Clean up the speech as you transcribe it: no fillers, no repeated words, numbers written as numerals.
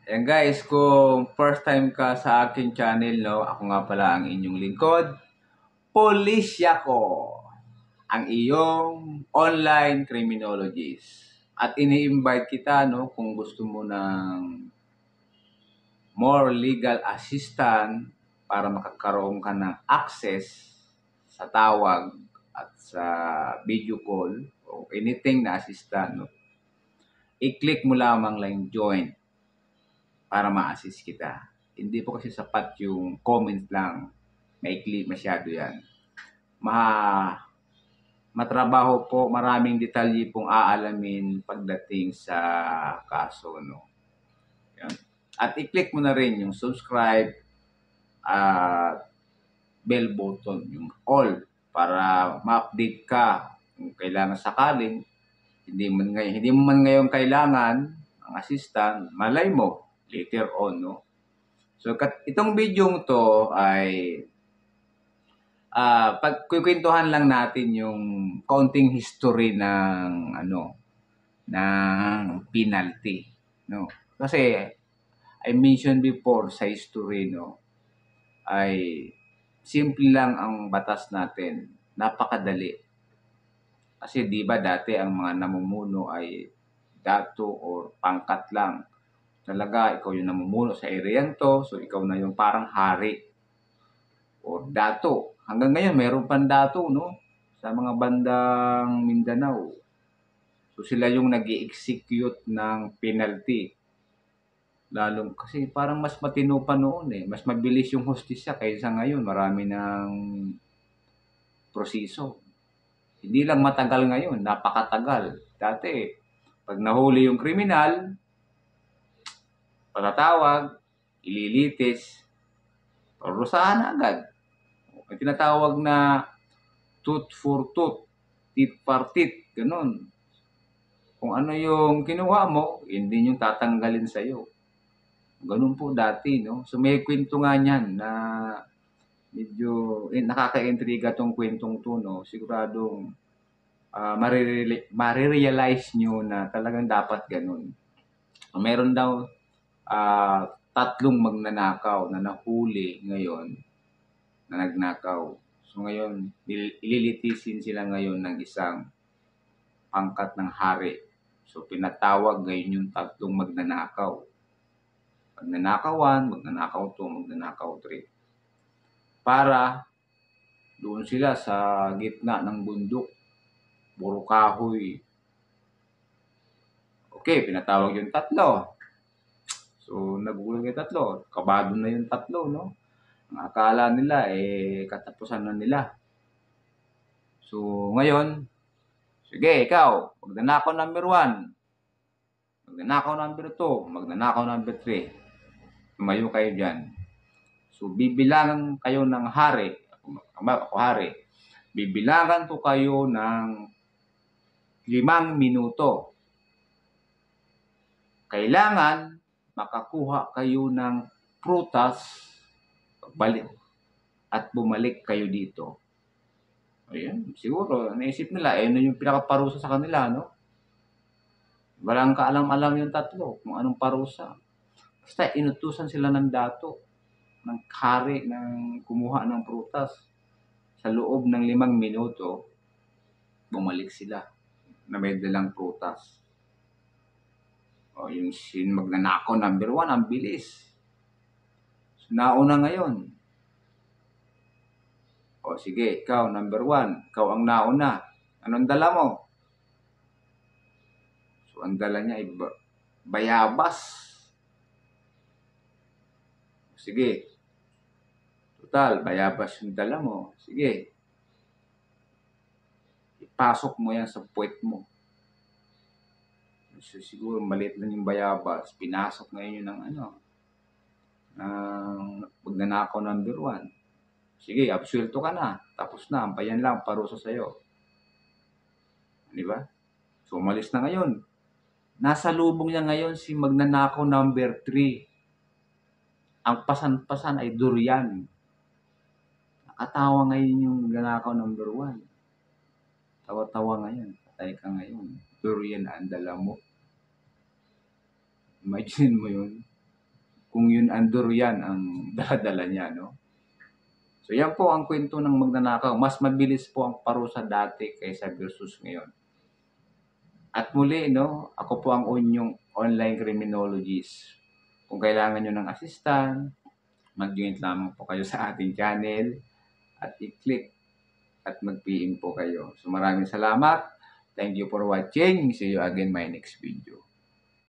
Ayan guys, kung first time ka sa aking channel, no, ako nga pala ang inyong lingkod, Polisyako, ang iyong online criminologist. At ini-invite kita, no, kung gusto mo ng more legal assistant para makakaroon ka ng access sa tawag at sa video call o anything na assistant, no, i-click mo lamang lang join para ma-assist kita. Hindi po kasi sapat yung comment lang. Maikli masyado yan. Matrabaho po, maraming detalye pong aalamin pagdating sa kaso. No? Yan. At i-click mo na rin yung subscribe at bell button, yung all, para ma-update ka kung kailangan sakaling hindi mo man ngayon kailangan ang assistant, malay mo later on, no? So, itong video to ay pagkukwentuhan lang natin yung counting history ng ng penalty, no? Kasi I mentioned before sa history, no, ay simple lang ang batas natin, napakadali. Kasi 'di ba dati ang mga namumuno ay dato or pangkat lang. Talaga, ikaw yung namumuno sa area to, so ikaw na yung parang hari or dato. Hanggang ngayon, mayroon pang dato, no? Sa mga bandang Mindanao. So sila yung nag-i-execute ng penalty. Lalo, kasi parang mas matino pa noon eh. Mas mabilis yung hustisya kaysa ngayon. Marami ng proseso. Hindi lang matagal ngayon, napakatagal. Dati, pag nahuli yung kriminal, patatawag, ililitis, parusahan agad. May tinatawag na tooth for tooth, teeth for teeth, ganun. Kung ano yung kinuha mo, hindi yung tatanggalin sa'yo. Ganun po dati, no? So may kwento nga niyan na medyo nakaka-intriga tong kwentong to, no? Siguradong marirealize nyo na talagang dapat ganun. Meron daw tatlong magnanakaw na nahuli ngayon na nagnakaw. So ngayon, ililitisin sila ngayon ng isang pangkat ng hari. So pinatawag ngayon yung tatlong magnanakaw. Magnanakaw 1, magnanakaw 2, magnanakaw 3. Para doon sila sa gitna ng bundok, puro kahoy. Okay, pinatawag yung tatlo. So nagugulang yung tatlo. Kabado na yung tatlo, no? Ang akala nila, katapusan na nila. So, ngayon, sige, ikaw, magnanakaw number 1, magnanakaw number 2, magnanakaw number 3. Tumayo kayo dyan. So, bibilangan kayo ng hari. Ako hari. Bibilangan ko kayo ng 5 minuto. Kailangan makakuha kayo ng prutas at bumalik kayo dito. Ayan, siguro, naisip nila, na yung pinakaparusa sa kanila, no? Walang kaalam-alam yung tatlo kung anong parusa. Basta inutusan sila ng dato, ng hari, ng kumuha ng prutas. Sa loob ng 5 minuto, bumalik sila na may dalang prutas. O, yung magnanakaw number 1, ang bilis. So, nauna ngayon. O sige, ikaw number 1, ikaw ang nauna. Anong dala mo? So ang dala niya ay bayabas. Sige. Total, bayabas yung dala mo. Sige. Ipasok mo yan sa puwet mo. So, siguro maliit lang yung bayabas. Pinasok ngayon yun ng ng magnanakaw number 1. Sige, absuelto ka na. Tapos na, ampayan lang, parusa sa'yo. Di ba? So, umalis na ngayon. Nasa lubong niya ngayon si magnanakaw number 3. Ang pasan-pasan ay durian. Nakatawa ngayon yung magnanakaw number 1. Tawa-tawa ngayon. Patay ka ngayon. Durian ang dala mo. Imagine mo yun. kung yun andurian ang dala niya, no? So yan po ang kwento ng magnanakaw. Mas mabilis po ang parusa dati kaysa versus ngayon. At muli, no, ako po ang inyong online criminologist. Kung kailangan nyo ng assistant, mag-join lamang po kayo sa ating channel at i-click at mag-PM po kayo. So maraming salamat. Thank you for watching. See you again my next video.